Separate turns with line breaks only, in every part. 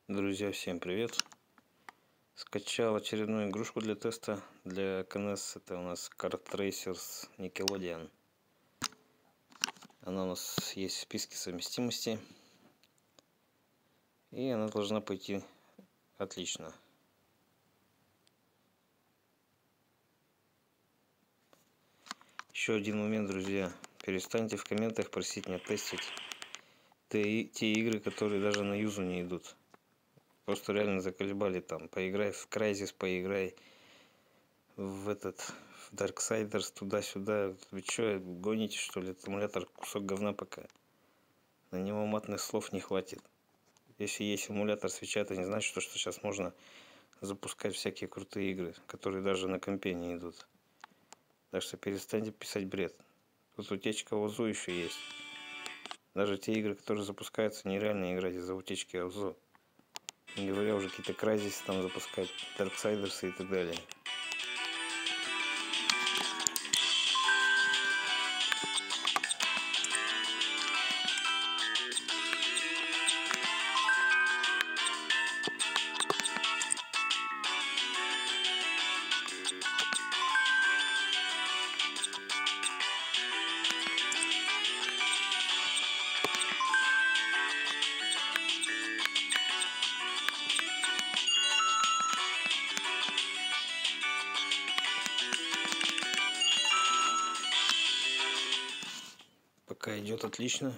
Друзья, всем привет! Скачал очередную игрушку для теста для КНС. Это у нас Kart Racers Nickelodeon. Она у нас есть в списке совместимости. И она должна пойти отлично. Еще один момент, друзья. Перестаньте в комментах просить меня тестить те игры, которые даже на юзу не идут. Просто реально заколебали там. Поиграй в Crysis, поиграй в Darksiders, туда-сюда. Вы что, гоните, что ли? Этот эмулятор кусок говна пока. На него матных слов не хватит. Если есть эмулятор свеча, это не значит, что сейчас можно запускать всякие крутые игры, которые даже на компе не идут. Так что перестаньте писать бред. Тут утечка ОЗУ еще есть. Даже те игры, которые запускаются, нереально играть из-за утечки ОЗУ. Не говоря уже какие-то Crysis там запускать, Darksiders и так далее. Пока идет отлично.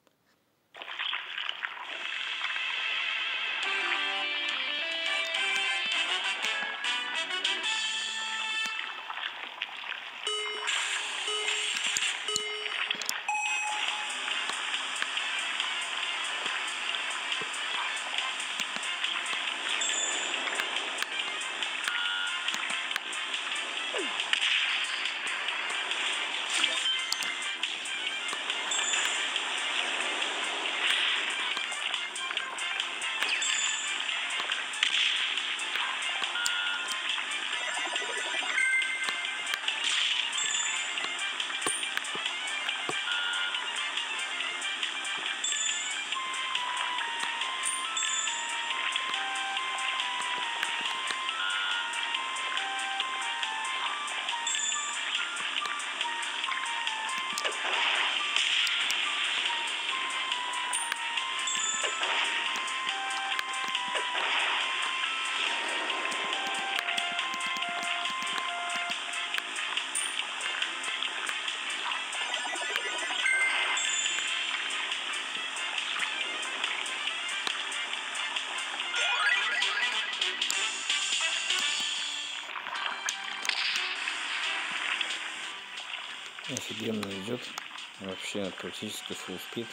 Офигенно идет. Вообще практически full speed.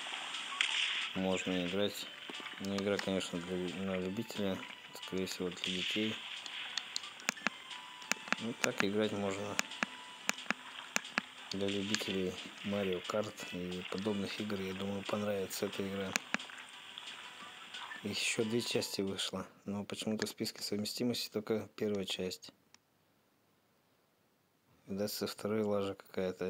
Можно играть. Но игра, конечно, на любителя. Скорее всего, для детей. Ну, так играть можно для любителей Mario Kart и подобных игр. Я думаю, понравится эта игра. Еще 2 части вышло. Но почему-то в списке совместимости только первая часть. Видать, со второй лажа какая-то.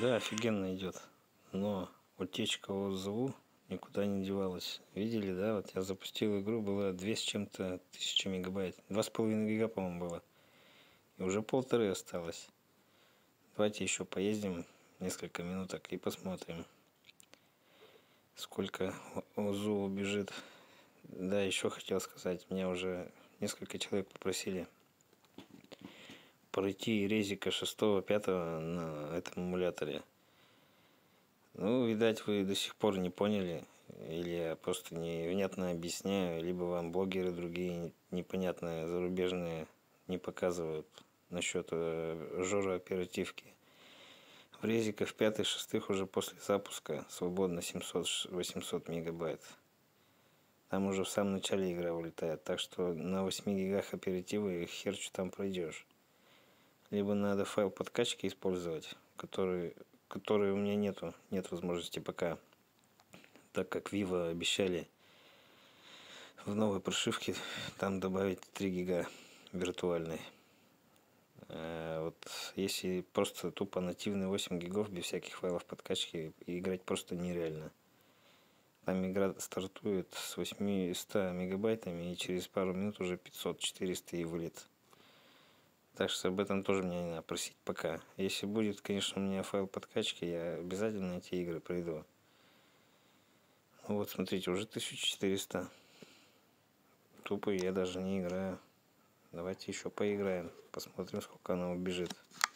Да, офигенно идет. Но утечка отзыву никуда не девалась. Видели, да? Вот я запустил игру, было 2 с чем-то тысячи мегабайт. 2,5 гига, по-моему, было. И уже 1,5 осталось. Давайте еще поездим несколько минуток и посмотрим, сколько ОЗУ убежит. Да, еще хотел сказать, меня уже несколько человек попросили пройти резика 6-5 на этом эмуляторе. Ну, видать, вы до сих пор не поняли, или я просто невнятно объясняю, либо вам блогеры другие непонятные зарубежные не показывают насчет жора оперативки. В резиках 5-6 уже после запуска свободно 700-800 мегабайт. Там уже в самом начале игра улетает, так что на 8 гигах оперативы хер что там пройдешь. Либо надо файл подкачки использовать, который у меня нет возможности пока, так как Vivo обещали в новой прошивке там добавить 3 гига виртуальной. Вот если просто тупо нативные 8 гигов без всяких файлов подкачки, играть просто нереально. Там игра стартует с 800 мегабайтами и через пару минут уже 500-400 и вылет. Так что об этом тоже меня не надо просить пока. Если будет, конечно, у меня файл подкачки, я обязательно эти игры пройду. Ну вот, смотрите, уже 1400. Тупо я даже не играю. Давайте еще поиграем. Посмотрим, сколько она убежит.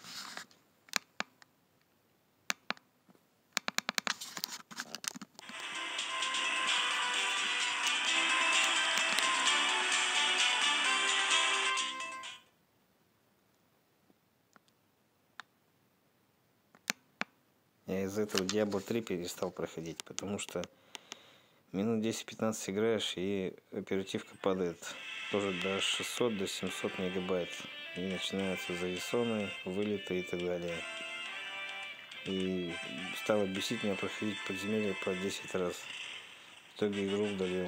Я из этого Diablo 3 перестал проходить, потому что минут 10-15 играешь, и оперативка падает тоже до 600-700 мегабайт. И начинаются зависоны, вылеты и так далее. И стало бесить меня проходить подземелье по 10 раз. В итоге игру удалил.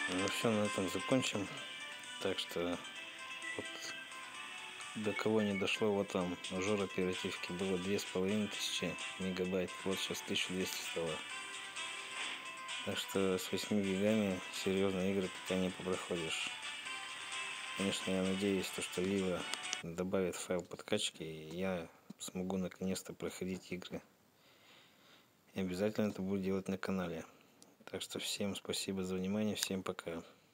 Ну все, на этом закончим. Так что вот до кого не дошло, вот там у Жора оперативки было 2500 мегабайт, вот сейчас 1200 стало. Так что с 8 гигами серьезные игры пока не попроходишь. Конечно, я надеюсь, что Vivo добавит файл подкачки, и я смогу наконец-то проходить игры. И обязательно это буду делать на канале. Так что всем спасибо за внимание, всем пока.